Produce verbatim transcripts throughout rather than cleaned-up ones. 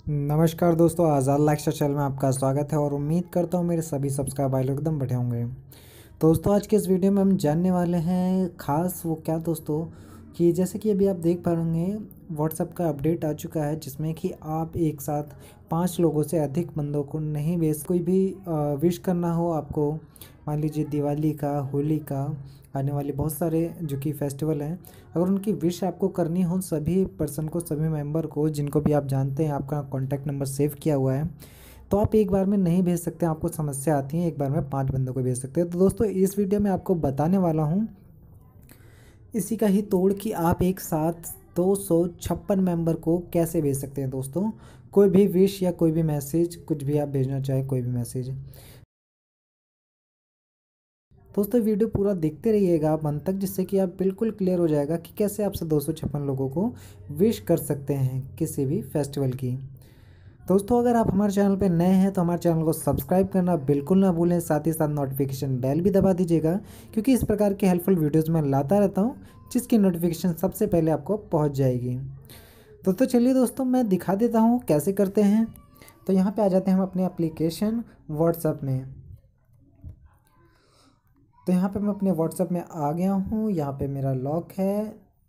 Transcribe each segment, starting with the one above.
नमस्कार दोस्तों, आज़ाद lifestyle channel में आपका स्वागत है और उम्मीद करता हूँ मेरे सभी सब्सक्राइबर भाई लोग एकदम बढ़िया होंगे। दोस्तों आज के इस वीडियो में हम जानने वाले हैं खास वो क्या दोस्तों कि जैसे कि अभी आप देख पा रहे होंगे व्हाट्सएप का अपडेट आ चुका है जिसमें कि आप एक साथ पाँच लोगों से अधिक बंदों को नहीं भेज कोई भी विश करना हो आपको, मान लीजिए दिवाली का, होली का, आने वाले बहुत सारे जो कि फेस्टिवल हैं, अगर उनकी विश आपको करनी हो सभी पर्सन को, सभी मेंबर को जिनको भी आप जानते हैं, आपका कॉन्टैक्ट नंबर सेव किया हुआ है, तो आप एक बार में नहीं भेज सकते, आपको समस्या आती है, एक बार में पांच बंदों को भेज सकते हैं। तो दोस्तों इस वीडियो में आपको बताने वाला हूँ इसी का ही तोड़ कि आप एक साथ दो सौ छप्पन मेंबर को कैसे भेज सकते हैं। दोस्तों कोई भी विश या कोई भी मैसेज, कुछ भी आप भेजना चाहें, कोई भी मैसेज, दोस्तों वीडियो पूरा देखते रहिएगा आप अंत तक, जिससे कि आप बिल्कुल क्लियर हो जाएगा कि कैसे आपसे दो सौ छप्पन लोगों को विश कर सकते हैं किसी भी फेस्टिवल की। दोस्तों अगर आप हमारे चैनल पर नए हैं तो हमारे चैनल को सब्सक्राइब करना बिल्कुल ना भूलें, साथ ही साथ नोटिफिकेशन बेल भी दबा दीजिएगा, क्योंकि इस प्रकार के हेल्पफुल वीडियोज़ मैं लाता रहता हूँ जिसकी नोटिफिकेशन सबसे पहले आपको पहुँच जाएगी। दोस्तों चलिए दोस्तों मैं दिखा देता हूँ कैसे करते हैं। तो यहाँ पर आ जाते हैं हम अपने एप्लीकेशन व्हाट्सएप में। तो यहाँ पे मैं अपने व्हाट्सएप में आ गया हूँ, यहाँ पे मेरा लॉक है।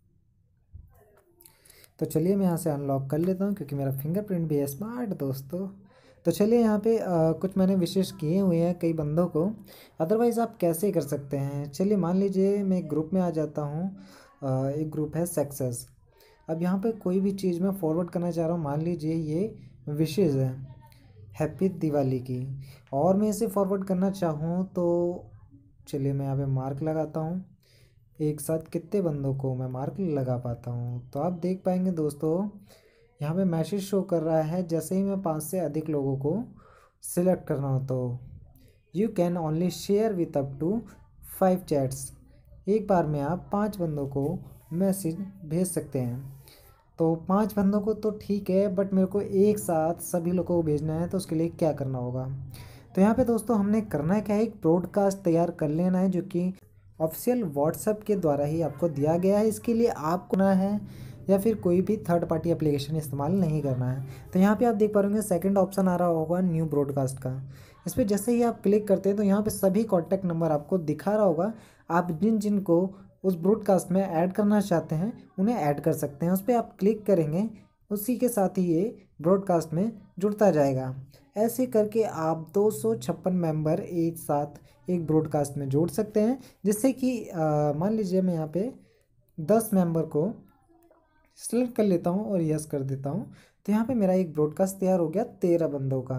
तो चलिए मैं यहाँ से अनलॉक कर लेता हूँ क्योंकि मेरा फिंगरप्रिंट भी है स्मार्ट दोस्तों। तो चलिए यहाँ पे आ, कुछ मैंने विशेष किए हुए हैं कई बंदों को, अदरवाइज़ आप कैसे कर सकते हैं। चलिए मान लीजिए मैं एक ग्रुप में आ जाता हूँ, एक ग्रुप है सक्सेस। अब यहाँ पे कोई भी चीज़ मैं फॉरवर्ड करना चाह रहा हूँ, मान लीजिए ये विशेज़ है हैप्पी दिवाली की, और मैं इसे फॉरवर्ड करना चाहूँ तो चलिए मैं यहाँ पे मार्क लगाता हूँ, एक साथ कितने बंदों को मैं मार्क लगा पाता हूँ। तो आप देख पाएंगे दोस्तों यहाँ पे मैसेज शो कर रहा है, जैसे ही मैं पाँच से अधिक लोगों को सिलेक्ट करना हो तो you can only share with up to five chats, एक बार में आप पाँच बंदों को मैसेज भेज सकते हैं। तो पांच बंदों को तो ठीक है, बट मेरे को एक साथ सभी लोगों को भेजना है, तो उसके लिए क्या करना होगा। तो यहाँ पे दोस्तों हमने करना है क्या है, एक ब्रॉडकास्ट तैयार कर लेना है जो कि ऑफिशियल व्हाट्सएप के द्वारा ही आपको दिया गया है। इसके लिए आपको ना है या फिर कोई भी थर्ड पार्टी एप्लीकेशन इस्तेमाल नहीं करना है। तो यहाँ पे आप देख पा रहे होंगे सेकंड ऑप्शन आ रहा होगा न्यू ब्रॉडकास्ट का, इस पर जैसे ही आप क्लिक करते हैं तो यहाँ पे सभी कॉन्टैक्ट नंबर आपको दिखा रहा होगा। आप जिन जिन को उस ब्रॉडकास्ट में ऐड करना चाहते हैं उन्हें ऐड कर सकते हैं, उस पर आप क्लिक करेंगे, उसी के साथ ही ये ब्रॉडकास्ट में जुड़ता जाएगा। ऐसे करके आप दो सौ छप्पन मेंबर एक साथ एक ब्रॉडकास्ट में जोड़ सकते हैं, जिससे कि मान लीजिए मैं यहाँ पे दस मेंबर को सेलेक्ट कर लेता हूँ और यस कर देता हूँ, तो यहाँ पे मेरा एक ब्रॉडकास्ट तैयार हो गया तेरह बंदों का।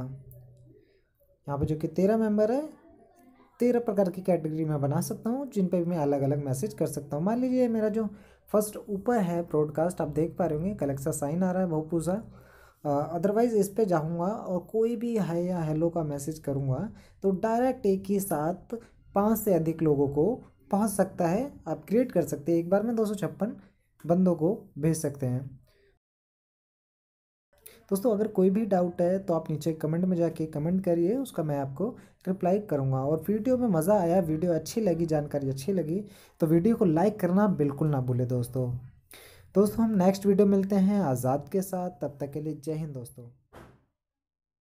यहाँ पे जो कि तेरह मेंबर है, तेरह प्रकार की कैटेगरी में बना सकता हूँ जिन पे भी मैं अलग अलग मैसेज कर सकता हूँ। मान लीजिए मेरा जो फर्स्ट ऊपर है ब्रॉडकास्ट, आप देख पा रहे होंगे कलेक्सा साइन आ रहा है बहुपूजा, अदरवाइज़ इस पे जाऊँगा और कोई भी हाय या हेलो का मैसेज करूँगा तो डायरेक्ट एक ही साथ पाँच से अधिक लोगों को पहुँच सकता है। आप क्रिएट कर सकते हैं, एक बार में दो सौ छप्पन बंदों को भेज सकते हैं। दोस्तों अगर कोई भी डाउट है तो आप नीचे कमेंट में जाके कमेंट करिए, उसका मैं आपको रिप्लाई करूंगा। और वीडियो में मज़ा आया, वीडियो अच्छी लगी, जानकारी अच्छी लगी तो वीडियो को लाइक करना बिल्कुल ना भूलें दोस्तों। दोस्तों हम नेक्स्ट वीडियो मिलते हैं आज़ाद के साथ, तब तक के लिए जय हिंद दोस्तों।